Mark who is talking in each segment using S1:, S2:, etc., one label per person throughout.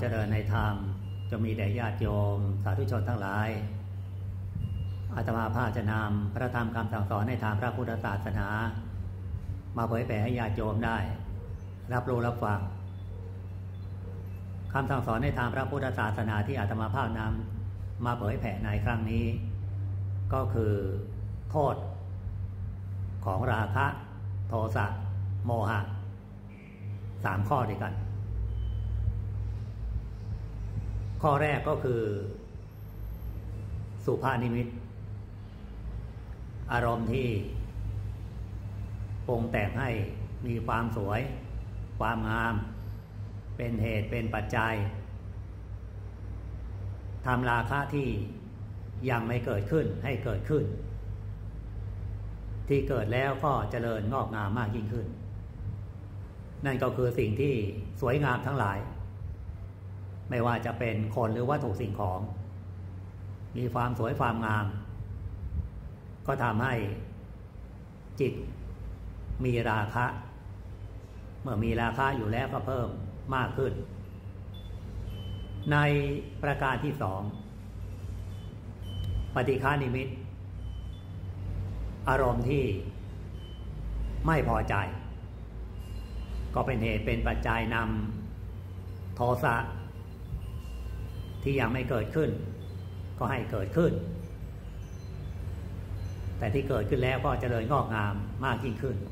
S1: จริญในธรรมจะมีแด่ญาติโยมสาธุชนทั้งหลายอาตมาภาพจะนำพระธรรมคำสั่งสอนในทางพระพุทธศาสนามาเผยแผ่ให้ญาติโยมได้รับรู้รับฟังคำสั่งสอนในทางพระพุทธศาสนาที่อาตมาภาพนำมาเผยแผ่ในครั้งนี้ก็คือโทษของราคะโทสะโมหะ3ข้อด้วยกันข้อแรกก็คือสุภานิมิตอารมณ์ที่ปรุงแต่งให้มีความสวยความงามเป็นเหตุเป็นปัจจัยทำราคะที่ยังไม่เกิดขึ้นให้เกิดขึ้นที่เกิดแล้วก็เจริญงอกงามมากยิ่งขึ้นนั่นก็คือสิ่งที่สวยงามทั้งหลายไม่ว่าจะเป็นคนหรือวัตถุสิ่งของมีความสวยความงามก็ทำให้จิตมีราคะเมื่อมีราคะอยู่แล้วก็เพิ่มมากขึ้นในประการที่สองปฏิฆานิมิตอารมณ์ที่ไม่พอใจก็เป็นเหตุเป็นปัจจัยนำโทสะที่ยังไม่เกิดขึ้นก็ให้เกิดขึ้นแต่ที่เกิดขึ้นแล้วก็เจริญงอกงามมากยิ่งขึ้น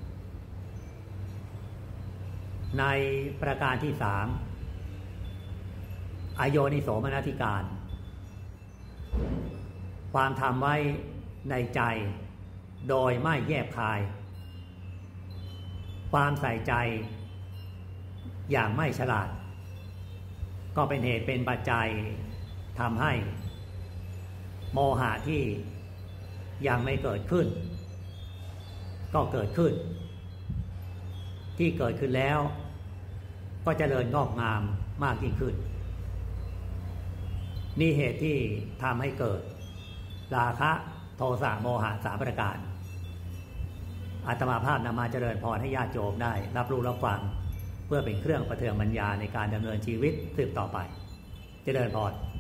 S1: ในประการที่สามอโยนิโสมนสิการความทำไว้ในใจโดยไม่แยบคายความใส่ใจอย่างไม่ฉลาดก็เป็นเหตุเป็นปัจจัยทำให้โมหะที่ยังไม่เกิดขึ้นก็เกิดขึ้นที่เกิดขึ้นแล้วก็เจริญงอกงามมากยิ่งขึ้นนี่เหตุที่ทำให้เกิดราคะโทสะโมหะ3ประการอาตมาภาพนำมาเจริญพรให้ญาติโยมได้รับรู้รับฟังเพื่อเป็นเครื่องประเทืองปัญญาในการดำเนินชีวิตสืบต่อไปเจริญพร